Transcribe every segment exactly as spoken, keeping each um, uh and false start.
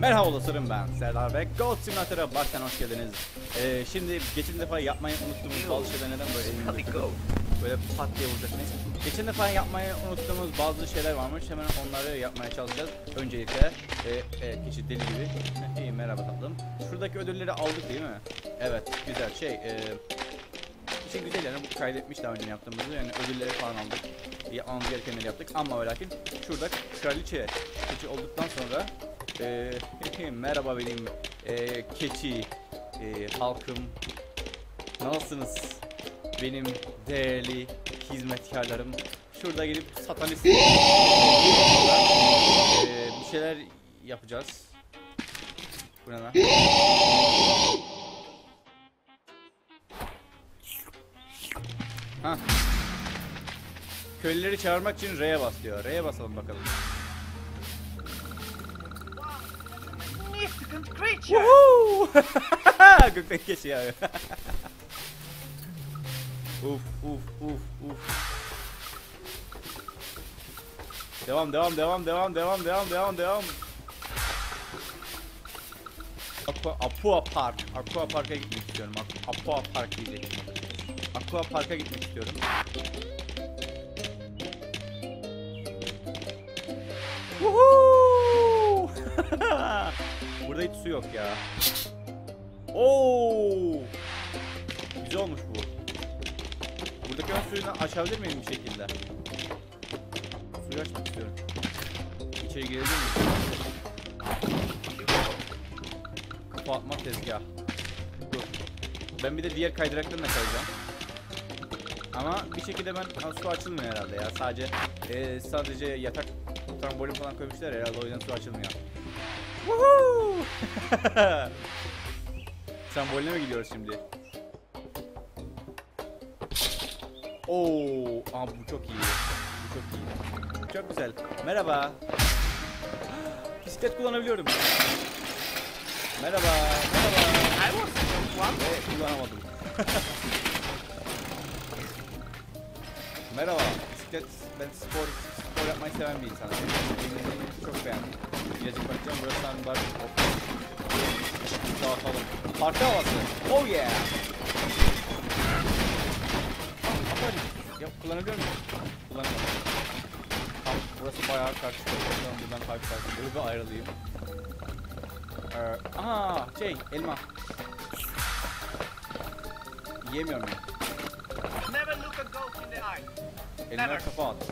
Merhaba dostlarım, ben Serdar ve Goat Simulator'a baştan hoş geldiniz. Ee, şimdi geçen defa yapmayı unuttuğumuz bazı şeyler neden böyle elimi götürdüm? Böyle pat diye vuracak neyse. Geçen defa yapmayı unuttuğumuz bazı şeyler varmış, hemen onları yapmaya çalışacağız. Öncelikle e, e, kişi deli gibi. İyi, merhaba tatlım. Şuradaki ödülleri aldık değil mi? Evet, güzel şey. E, işin güzel yani bu kaydetmiş daha önce yaptığımızı, yani ödülleri falan aldık. Yapmamız gerekenleri yaptık ama ve lakin şurada kraliçe keçi olduktan sonra e, merhaba benim e, keçi e, halkım, nasılsınız benim değerli hizmetkarlarım? Şurada gelip satanist e, bir şeyler yapacağız. Bu ne lan? Hah. Köylüleri çağırmak için R'ye bas diyor. R'ye basalım bakalım. Woohoo! Gökten geçiyor. Uf uf uf uf. Devam devam devam devam devam devam devam devam. Aqua, Aqua Park. Aqua Park'a gitmek istiyorum. Aqua Park diyecektim. Aqua Park'a gitmek istiyorum. Woohoo! Burada hiç su yok ya. Oo! Güzel olmuş bu. Buradaki ön suyunu açabilir miyim bir şekilde? Suyu açmak istiyorum. İçeri girebilir miyim? Kafa atma tezgah. Dur. Ben bir de diğer kaydıraklarını da kayacağım. Ama bir şekilde ben su açılmıyor herhalde ya. Sadece e, sadece yatak trambolin falan koymuşlar herhalde, o yüzden su açılmıyor. Woohoo! Tramboline mi gidiyoruz şimdi? Oo, aa bu çok iyi. Bu çok iyi. Çok güzel. Merhaba. Bisiklet kullanabiliyorum. Merhaba. Merhaba. Evet, kullanamadım. Merhaba. Bisiklet, ben spor spor yapmayı seven bir insanım. Çok beğendim. Birazcık bakacağım. Burası an var. Dağıtalım. Parti havası. Oh yeah. Ya kullanabiliyor muyum? Kullanamam. Tamam, burası bayağı karşı tarafından buradan kalp kalp. Böyle bir ayrılayım. Ee, aha şey elma. Yiyemiyor muyum? Elma kafa at.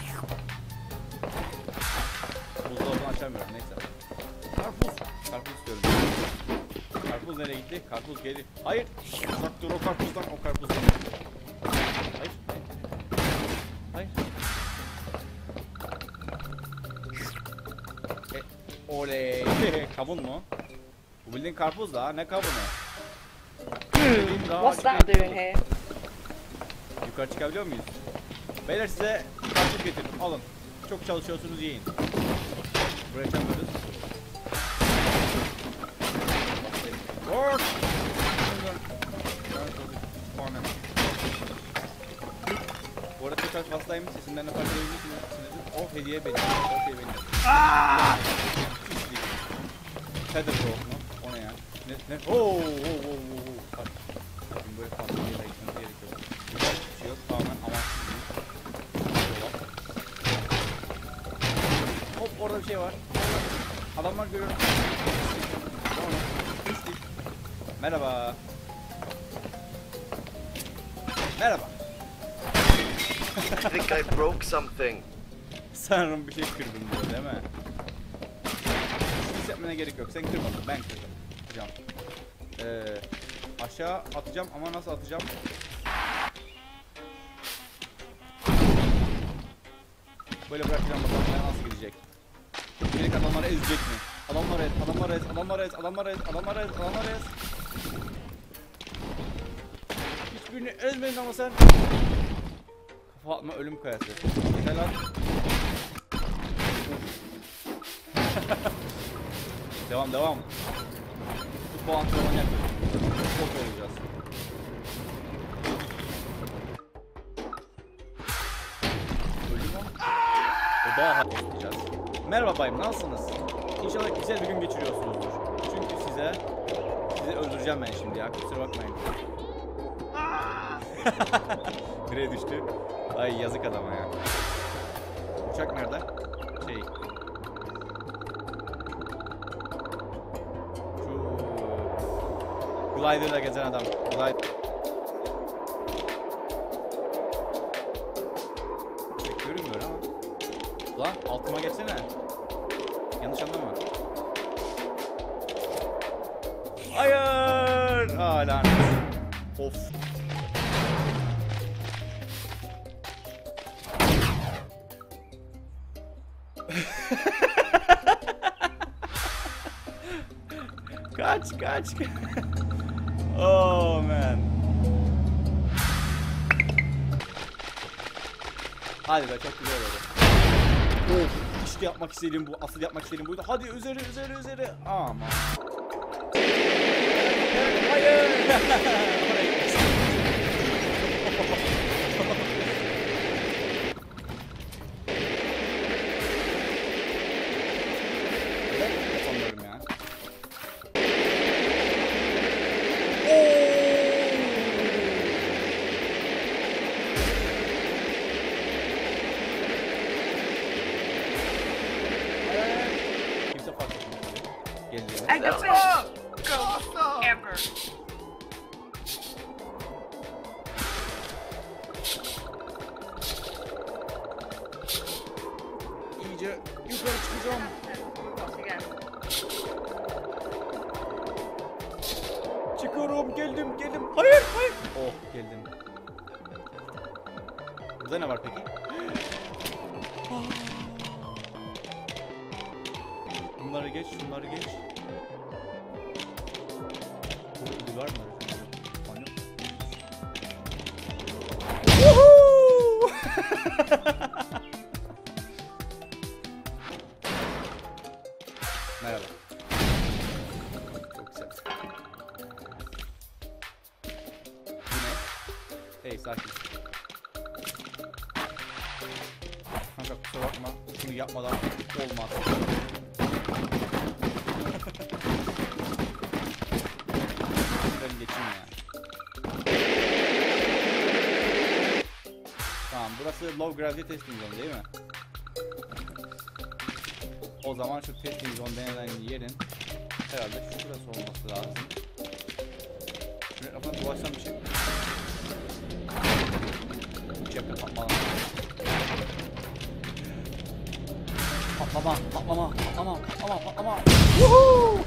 Buzdolabını açamıyorum, neyse. Karpuz. Karpuz istiyorum. Karpuz nereye gitti? Karpuz geri. Hayır. Uzak dur o karpuzdan, o karpuzdan. Hayır. Hayır. E, oley. Kavun mu? Bu bildiğin karpuz da, ne kavunu? What's that doing here? Yukarı çıkabiliyor muyuz? Beyler size karpuz getirdim, alın. Çok çalışıyorsunuz, yiyin. Buraya çıkıyoruz. Work! Bu arada çok az hastayım, sesimden ne fark edebilirsiniz. O hediye benim, o hediye benim. Aaaaa! Feather Bro mu? O ne ya? Ne? Ne? Ooo! Ooo! Ooo! Bak. Bakın böyle fazla bir yere gitmemiz gerekiyor. Güzel bir şey yok, tamamen amaçsız değil. Hop, orada bir şey var. Adamlar görüyorum. Merhaba. Merhaba. I think I broke something. Sanırım bir şey kırdım diyor değil mi? Hiç yapmana gerek yok. Sen kırmadın, ben kırdım. Atacağım. Ee, aşağı atacağım ama nasıl atacağım? Böyle bırakacağım bakalım nasıl gidecek. Direkt adamları ezecek mi? Adamları ez, adamları ez, adamları ez, adamları ez, adamları ez, adamları ez. Hiçbirini ezmeyin ama sen. Kafa atma ölüm kayası. Yeter lan. Devam devam. Futbol antrenmanı yapıyoruz. Futbol olacağız. Öldü mü? O daha hafif yapacağız. Merhaba bayım, nasılsınız? İnşallah güzel bir gün geçiriyorsunuzdur. Çünkü size sizi öldüreceğim ben şimdi ya. Kusura bakmayın. Nereye düştü? Ay yazık adama ya. Uçak nerede? Şey. Şu glider'la gezen adam. Glider. Pek görünmüyor ama. Lan altıma geçsene. Yanlış anlama. Hayır! Aa lanet. Of. Kaç kaç. Oh man. Hadi be çok güzel oldu. Of işte yapmak istediğim bu. Asıl yapmak istediğim buydu. Hadi üzeri üzeri üzeri. Aman. Hayır. Yapamıyorum ya. Kimse fark etmiyor. Geliyor. And the best ghost ever. İyice yukarı çıkacağım. Once again. Çıkıyorum, geldim, geldim. Hayır, hayır. Oh, geldim. Burada ne var peki? Bunları geç, şunları geç. Burada ödül var mı? Var mı? Woohoo! Merhaba. Çok güzel. Yine. Hey sakin. Kanka kusura bakma. Şunu yapmadan olmaz. Ben geçeyim ya. Tamam burası low gravity testing zone değil mi? O zaman şu testing zone denilen yerin herhalde şurası olması lazım. Şuraya kafanı dolaşsan bir şey. Uçak kapatmadan. Patlama, patlama, patlama, patlama, patlama. Woohoo!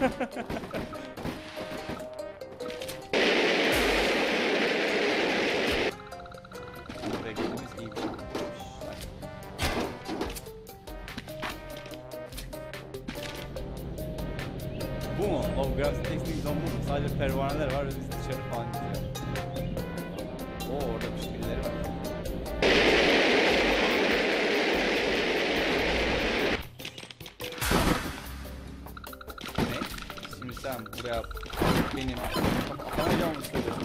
Buraya geldiğimiz iyi bir şey. Bu mu? Low gravity testing zone bu mu? Sadece pervaneler var ve biz dışarı falan gidiyor. Oo orada bir şeyleri var. Ne? Şimdi sen buraya benim atamayacağımı söylüyorsun.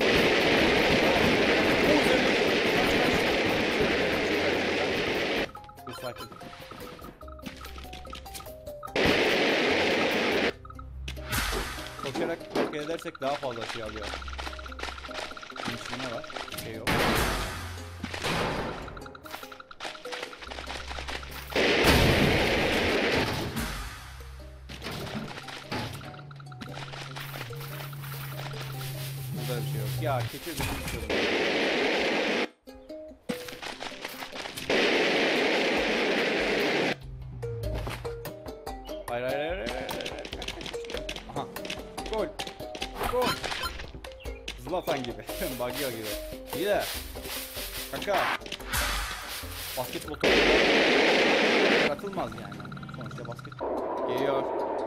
Bir sakin. Koşarak hareket edersek daha fazla şey alıyor. Bunun içinde ne var? Bir şey yok. Burada bir şey yok. Ya keçi ödülü istiyorum. Hayır hayır hayır hayır hayır. Aha. Gol. Gol. Zlatan gibi. Bagio gibi. İyi de. Kanka. Basketbol topu atılmaz yani. Sonuçta basket. Geliyor.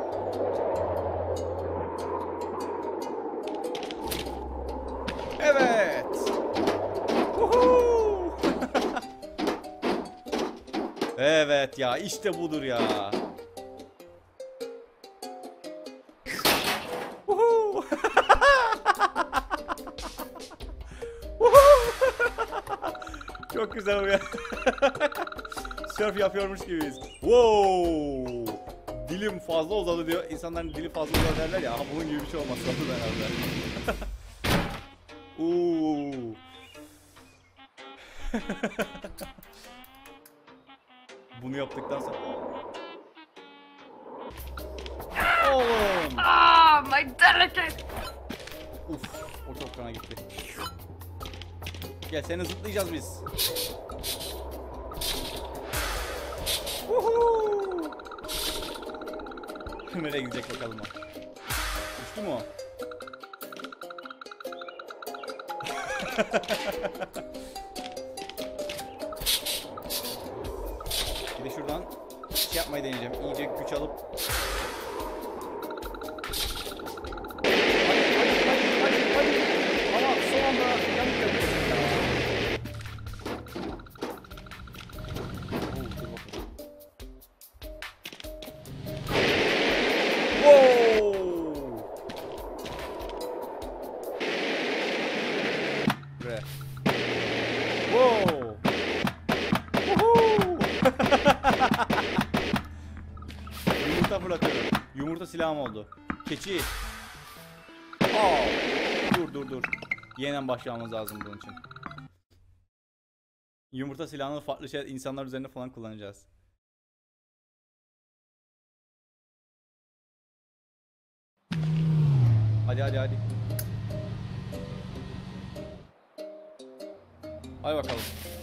Evet. Woohoo! Evet ya işte budur ya. Woohoo! Çok güzel bu ya. Surf yapıyormuş gibiyiz. Wow! dilim fazla uzadı diyor. İnsanların dili fazla uzadı derler ya. Aha, bunun gibi bir şey olması lazım herhalde. Uuu. Bunu yaptıktan sonra. Oğlum. Ah, my delicate. Uf, o çok kana gitti. Gel, seni zıplayacağız biz. Woohoo! Nereye gidecek bakalım o. Düştü mü o? Bir de şuradan şey yapmayı deneyeceğim. İyice güç alıp. Ama son anda yanlış yapıyorsun ya. Oo, dur bakalım. Wow! Buraya. Wow! Woohoo! Yumurta fırlatıyorum. Yumurta silahım oldu. Keçi. Aa! Dur dur dur. Yeniden başlamamız lazım bunun için. Yumurta silahını farklı şey insanlar üzerinde falan kullanacağız. Hadi hadi hadi. Hadi bakalım.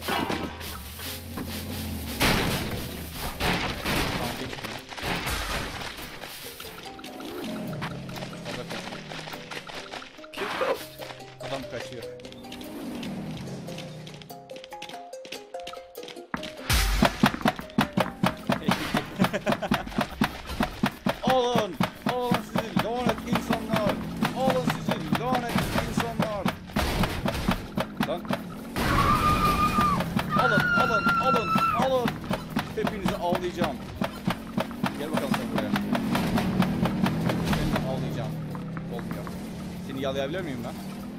Tamam, geçtim. Hadi bakalım. Keep out. Adam kaçıyor. Alın! Alın sizi lanet insanlar! Alın sizi lanet insanlar! Lan! Alın, alın, alın, alın! Hepinizi avlayacağım. Gel bakalım sen buraya. Seni avlayacağım. Olmuyor. Seni yalayabilir miyim ben?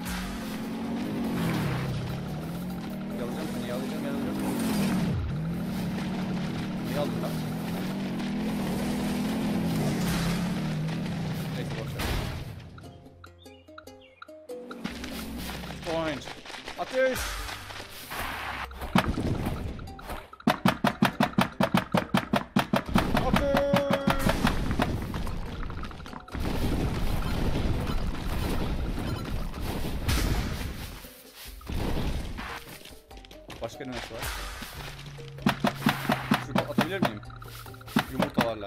Yalayacağım seni, yalayacağım, yalayacağım. Niye aldın lan? Neyse boşver. Point. Ateş! Başka ne var? Şu atabilir miyim? Yumurtalarla.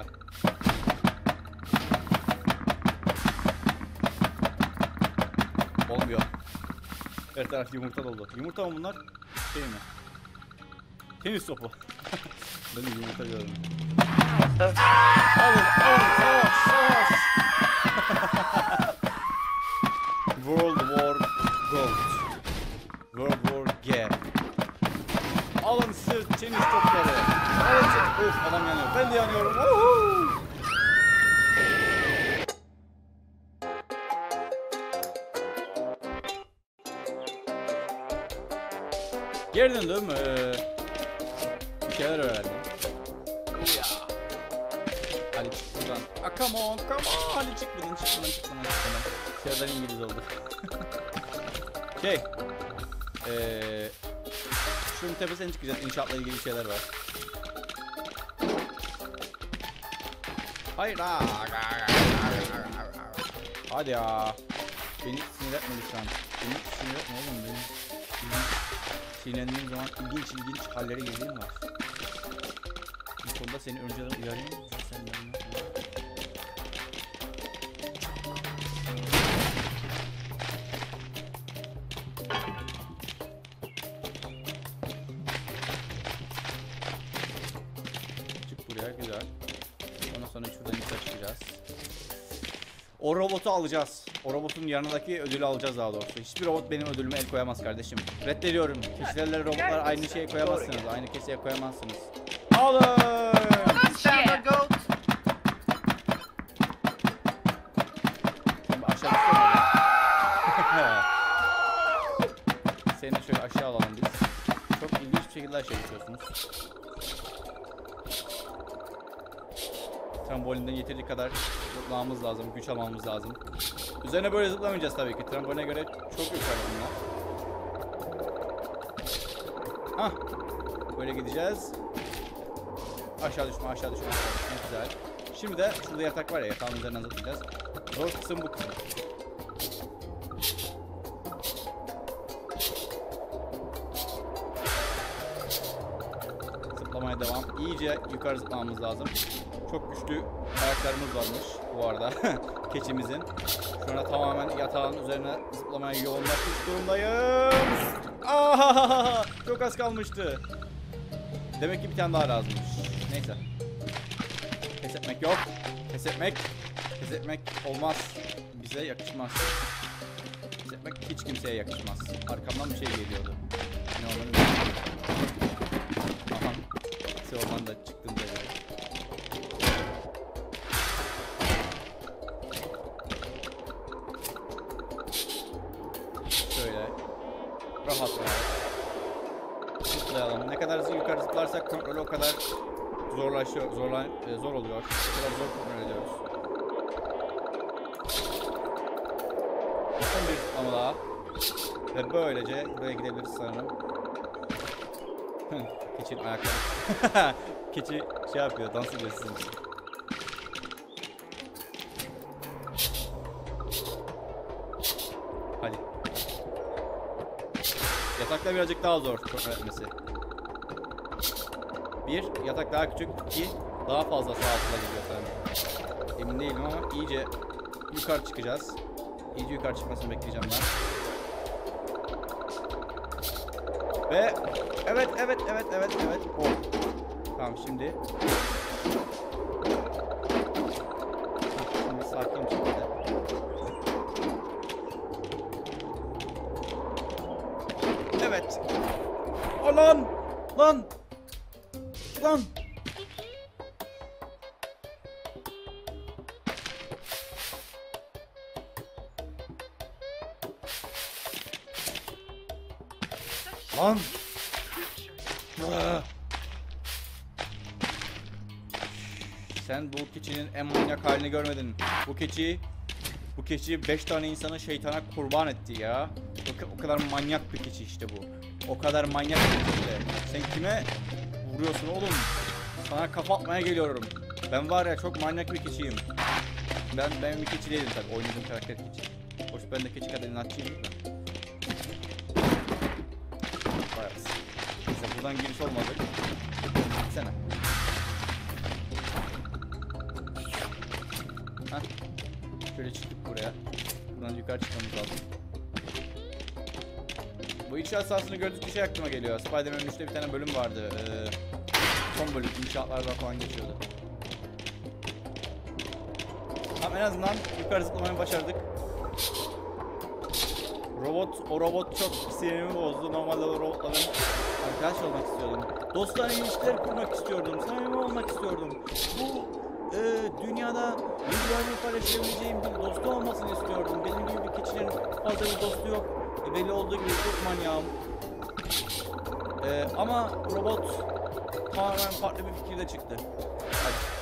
Olmuyor. Her taraf yumurta dolu. Yumurta mı bunlar? Şey mi? Tenis topu. Ben de yumurta gördüm. Alın, alın, savaş, savaş. World War Gold. World War G. Alın sırt tenis topları. Alın sırt. Öf, adam yanıyor. Ben de yanıyorum. Woohoo! Geri döndüm. Ee, bir şeyler öğrendim. Hadi çık buradan. Ah, come on, come on. Hadi çık buradan, çık buradan, çık buradan, çık buradan. Sıradan İngiliz oldu. Şey. Ee, şunun tepesine çıkacağız. İnşaatla ilgili şeyler var. Hayır. Hadi ya. Beni sinir etme lütfen. Beni sinir etme oğlum. Beni, beni sinirlendiğim zaman ilginç ilginç hallere girdiğim var. Bu konuda seni önceden uyarayım. Sen benimle. Çık buraya, güzel. Ondan sonra şuradan yukarı çıkacağız. O robotu alacağız. O robotun yanındaki ödülü alacağız daha doğrusu. Hiçbir robot benim ödülüme el koyamaz kardeşim. Reddediyorum. Kişilerle robotlar aynı şeye koyamazsınız. Aynı keseye koyamazsınız. Alın! Stand a goat. Şimdi aşağı düşsene. Seni şöyle aşağı alalım biz. Çok ilginç bir şekilde aşağı düşüyorsunuz. Trambolinden yeteri kadar zıplamamız lazım, güç almamız lazım. Üzerine böyle zıplamayacağız tabii ki. Tramboline göre çok yukarı bunlar. Hah. Böyle gideceğiz. Aşağı düşme, aşağı düşme. Çok güzel. Şimdi de şurada yatak var ya, yatağın üzerinden zıplayacağız. Zor kısım bu kısım. Zıplamaya devam. İyice yukarı zıplamamız lazım. Çok güçlü ayaklarımız varmış bu arada. Keçimizin. Şu anda tamamen yatağın üzerine zıplamaya yoğunlaşmış durumdayım. Aa, çok az kalmıştı. Demek ki bir tane daha lazımmış. Neyse. Pes etmek yok. Pes etmek. Pes etmek olmaz. Bize yakışmaz. Pes etmek hiç kimseye yakışmaz. Arkamdan bir şey geliyordu. Ne olur ne olur. Aha. Oradan da çıktım böyle. Şöyle. Rahat rahat. Zıplayalım. Ne kadar yukarı zıplarsak kontrolü o kadar zorlaşıyor, zorla, e, zor oluyor. O kadar zor kontrol ediyoruz. Son bir zıplama daha. Ve böylece buraya gidebiliriz sanırım. Keçinin ayakları. Keçi şey yapıyor, dans ediyor sizin için. Hadi. Yatakta birazcık daha zor kontrol etmesi. Bir, yatak daha küçük. İki, daha fazla sağa sola gidiyor sanırım. Emin değilim ama iyice yukarı çıkacağız. İyice yukarı çıkmasını bekleyeceğim ben. Ve evet evet evet evet evet. Oh. Tamam şimdi. Şimdi sakin bir şekilde. Evet. Oh, lan! Lan! Lan! Lan! Sen bu keçinin en manyak halini görmedin. Bu keçi, bu keçi beş tane insanı şeytana kurban etti ya. O, o kadar manyak bir keçi işte bu. O kadar manyak bir keçi işte. Sen kime vuruyorsun oğlum? Sana kafa atmaya geliyorum. Ben var ya çok manyak bir keçiyim. Ben ben bir keçi değilim tabii. Oynadığım karakter keçi. Hoş ben de keçi kadar inatçıyım. Neyse buradan giriş olmadı. Gitsene. Heh. Şöyle çıktık buraya. Buradan yukarı çıkmamız lazım. Bu inşaat sahasını gördükçe şey aklıma geliyor. Spider-Man'in üçte bir tane bölüm vardı. Ee, son bölüm inşaatlardan falan geçiyordu. Tamam en azından yukarı zıplamayı başardık. Robot, o robot çok sinirimi bozdu. Normalde o robotların arkadaş olmak istiyordum. Dostlarla ilişkiler kurmak istiyordum. Samimi olmak istiyordum. Bu e, dünyada bilgilerimi paylaşabileceğim bir dostu olmasını istiyordum. Benim gibi bir keçinin fazla bir dostu yok. E, belli olduğu gibi çok manyağım. E, ama robot tamamen farklı bir fikirde çıktı. Hadi.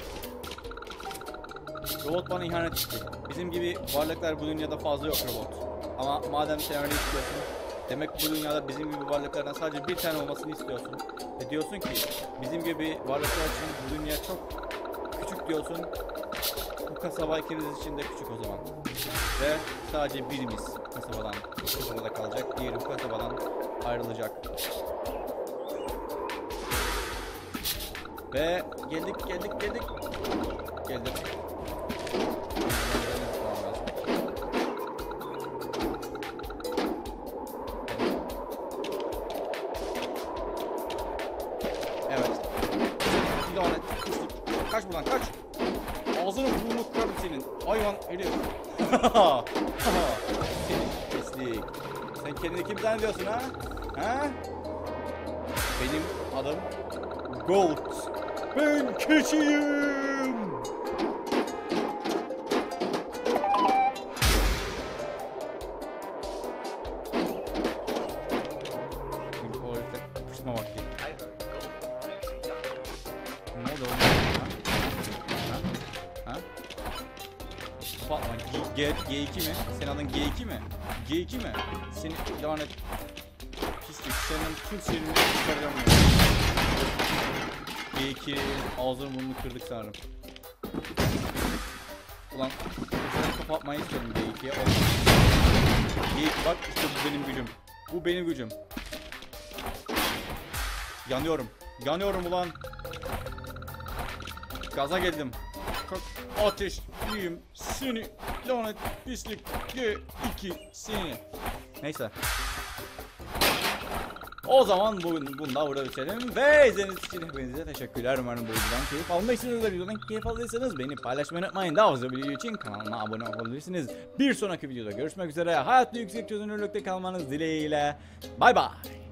Robot bana ihanet etti. Bizim gibi varlıklar bu dünyada fazla yok robot. Ama madem sen öyle istiyorsun, demek bu dünyada bizim gibi varlıklardan sadece bir tane olmasını istiyorsun. Ve diyorsun ki bizim gibi varlıklar için bu dünya çok küçük diyorsun. Bu kasaba ikimiz için de küçük o zaman. Ve sadece birimiz kasabadan, kasabada kalacak, diğeri bu kasabadan ayrılacak. Ve geldik geldik geldik. Geldik. Kaç buradan kaç. Ağzını burnunu kırarım senin. Hayvan herif. Senin pislik. Sen kendini kim zannediyorsun ha? Ha? Benim adım Gold. Ben keçiyim. Şimdi o herifle kapışma vakti. Ne oldu oğlum? kafa atma. G, G, G2 mi? Senin adın G iki mi? G iki mi? Seni lanet pislik. Senin tüm serini çıkaracağım ya. G iki ağzını burnunu kırdık sanırım. Ulan senin kafa atmayı istedim G ikiye. G iki bak işte bu benim gücüm. Bu benim gücüm. Yanıyorum. Yanıyorum ulan. Gaza geldim. Kalk ateşliyim seni lanet pislik G iki seni. Neyse. O zaman bugün bunda burada bitirelim ve izlediğiniz için hepinize teşekkürler. Umarım bu videodan keyif almışsınız da videodan keyif aldıysanız beni paylaşmayı unutmayın. Daha fazla video için kanalıma abone olabilirsiniz. Bir sonraki videoda görüşmek üzere. Hayatta yüksek çözünürlükte kalmanız dileğiyle. Bay bay.